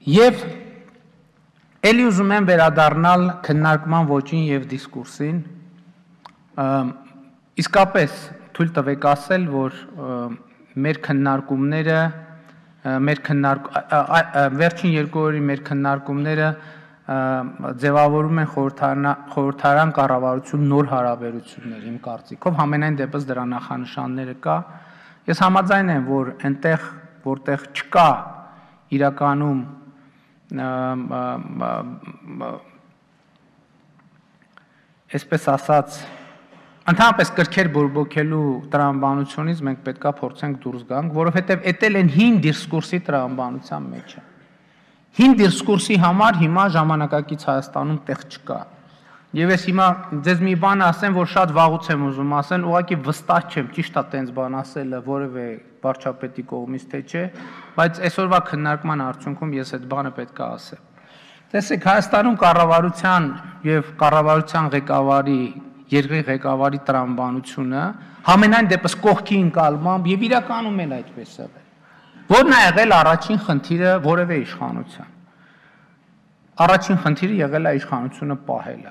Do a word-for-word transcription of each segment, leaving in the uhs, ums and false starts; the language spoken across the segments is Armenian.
Եվ էլի ուզում եմ վերադառնալ քննարկման ոճին եւ դիսկուրսին, իսկապես թույլ տվեք ասել, որ մեր քննարկումները, մեր քննարկ վերջին երկու օրի մեր քննարկումները ձևավորում են խորհրդարան կառավարություն նոր հարաբերություններ իմ կարծիքով, համենայն դեպս դրա նախանշանները կա։ Ես համաձայն եմ, որ այնտեղ, որտեղ չկա իրականում այսպես ասած ընդհանրապես կրքեր բորբոքելու տրամաբանությունից մենք պետքա փորձենք դուրս գանք, որովհետև էտել են հին դիսկուրսի տրամաբանության մեջը։ Հին դիսկուրսի համար հիմա ժամանակակից Հայաստանում տեղ չկա։ Եվ ես հիմա ձեզ մի բան ասեմ, որ շատ վաղուց եմ ուզում ասեն, ուղղակի վստահ չեմ, ճիշտ է տենց բան ասելը որևէ վարչապետի կողմից թե չէ, բայց այսօրվա քննարկման արդյունքում ես այդ բանը պետք է ասեմ։ Տեսեք, Հայաստանում կառավարության եւ կառավարության ղեկավարի, երկրի ղեկավարի տրամաբանությունը համենայն դեպս կողքի ընկալմամբ եւ իրականում էլ այդպես է եղել։ Որն է եղել առաջին խնդիրը որևէ իշխանության։ Առաջին խնդիրը եղել է իշխանությունը պահելը։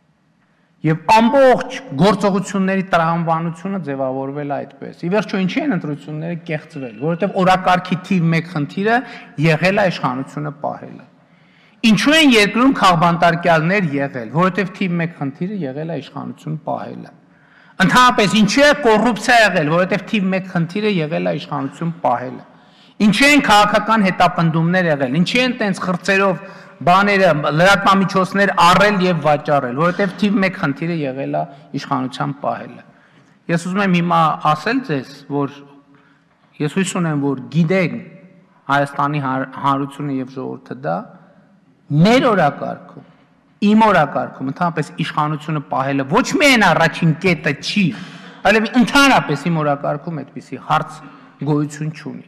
Եվ ամբողջ գործողությունների տրամաբանությունը ձևավորվել է այդպես։ Ի վերջո ինչի են ընտրությունները կեղծվել, որովհետև օրակարգի թիվ մեկ խնդիրը եղել է իշխանությունը պահելը։ Ինչու են երկրում քաղբանտարկյալներ եղել, որովհետև թիվ մեկ խնդիրը եղել է իշխանություն պահելը։ Ընդհանրապես ինչու է կոռուպցիա եղել, որովհետև թիվ մեկ խնդիրը եղել է իշխանություն պահելը։ Ինչու են քաղաքական հետապնդումներ եղել, ինչի են տենց խրձերով բաները, լրատվամիջոցներ առել եւ վաճառել, որովհետեւ թիվ մեկ խնդիրը եղել է իշխանության պահելը։ Ես ուզում եմ հիմա ասել ձեզ, որ ես հույս ունեմ, որ գիտեն Հայաստանի հանրությունը եւ ժողովուրդը դա մեր օրակարգում, իմ օրակարգում, ընդհանրապես իշխանությունը պահելը ոչ միայն առաջին կետը չի, այլև ընդհանրապես իմ օրակարգում այդպիսի հարց գոյություն չունի։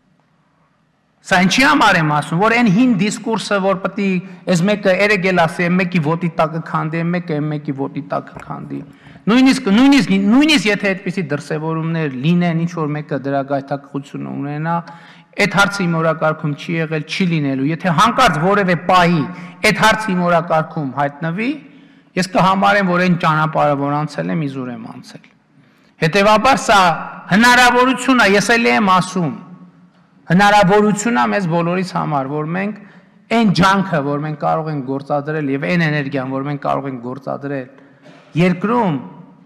Սա ինչի համար եմ ասում, որ այն հին դիսկուրսը, որ պետք է այս մեկը երեգել ասի, մեկի ոտի տակը քանդի, մեկը մեկի ոտի տակը քանդի։ Նույնիսկ նույնիսկ նույնիսկ եթե այդպիսի դրսևորումներ լինեն, ինչ որ մեկը դրա գայթակղություն ունենա, այդ հարցը իմ օրակարգում չի եղել, չի լինելու։ Եթե հանկարծ որևէ պահի այդ հարցը իմ օրակարգում հայտնվի, ես կհամարեմ, որ այն ճանապարհը, որ անցել եմ, իզուր եմ անցել։ Հետևաբար սա հնարավորություն է, ես էլ եմ ասում, հնարավորություն է մեզ բոլորիս համար, որ մենք այն ջանքը, որ մենք կարող ենք գործադրել եւ այն էներգիան, որ մենք կարող ենք գործադրել երկրում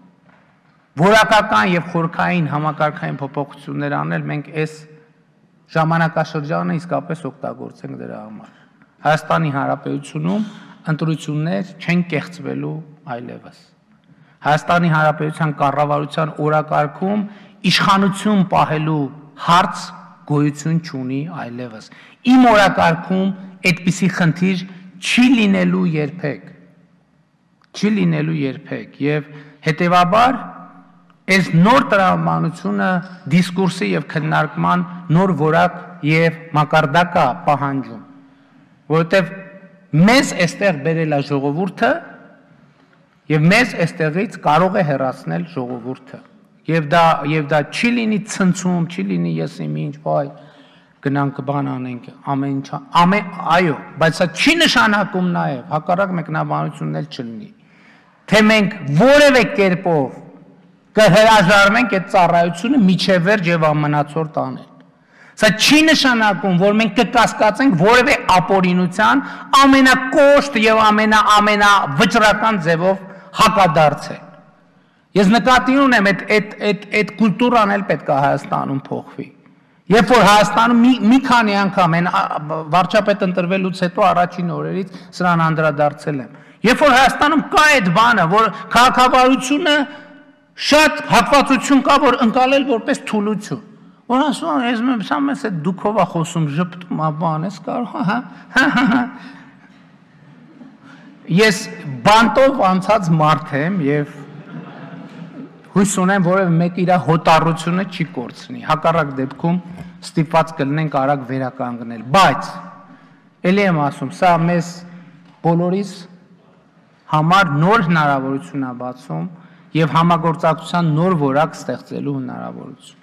որակական եւ խորքային համակարգային փոփոխություններ անել, մենք այս ժամանակաշրջանը իսկապես օգտագործենք դրա համար։ Հայաստանի Հանրապետությունում ընտրություններ չեն կեղծվելու այլևս։ Հայաստանի Հանրապետության կառավարության օրակարգում իշխանություն պահելու հարց գոյություն չունի այլևս։ Իմ օրակարգում այդպիսի խնդիր չի լինելու երբեք։ Չի լինելու երբեք եւ հետեւաբար այս նոր տրամաբանությունը դիսկուրսի եւ քննարկման նոր որակ եւ մակարդակ է պահանջում, որովհետեւ մեզ այստեղ բերել է ժողովուրդը եւ մեզ այստեղից կարող է հեռացնել ժողովուրդը։ Եվ դա եւ դա չի լինի ցնցում, չի լինի ես իմ ինչ, վայ, գնանք բան անենք, ամեն ինչ, ամեն այո, բայց սա չի նշանակում նաեւ հակառակ մեկնաբանությունն էլ չլինի, թե մենք որևէ կերպով կհրաժարվենք այդ ծառայությունը միջև վերջ եւ ամենացորդ անել։ Սա չի նշանակում, որ մենք կկասկածենք որևէ ապօրինության ամենակոշտ եւ ամենա ամենավճռական ձևով հակադարձել։ Ես նկատի ունեմ այդ այդ այդ այդ կուլտուրան էլ պետք է Հայաստանում փոխվի։ Երբ որ Հայաստանում մի մի քանի անգամ են վարչապետ ընտրվելուց հետո առաջին օրերից սրան անդրադարձել եմ։ Երբ որ Հայաստանում կա այդ բանը, որ քաղաքավարությունը շատ հակվածություն կա, որ ընկալել որպես թուլություն։ Որ ասում են, ես մեսամ ես այդ դուքով է խոսում, ժպտում է բան, ես կարող, հա, հա, հա։ Ես բանտով անցած մարդ եմ եւ հույս ունեմ, որևէ մեկը իր հոտառությունը չի կորցնի, հակառակ դեպքում ստիպված կլինենք արագ վերականգնել, բայց էլի եմ ասում, սա մեզ բոլորիս համար նոր հնարավորություն է բացում եւ համագործակցության նոր որակ ստեղծելու հնարավորություն։